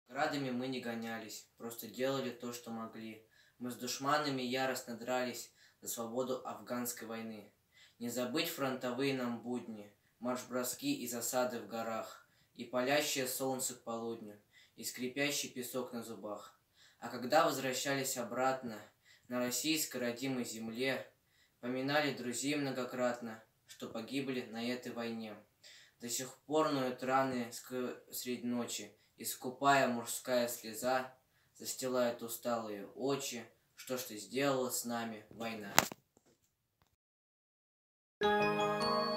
Градами мы не гонялись, просто делали то, что могли. Мы с душманами яростно дрались за свободу афганской войны. Не забыть фронтовые нам будни, марш-броски и засады в горах, и палящее солнце к полудню, и скрипящий песок на зубах. А когда возвращались обратно на российской родимой земле, поминали друзей многократно, что погибли на этой войне. До сих пор ноют раны средь ночи, и скупая мужская слеза застилает усталые очи. Что ж ты сделала с нами, война?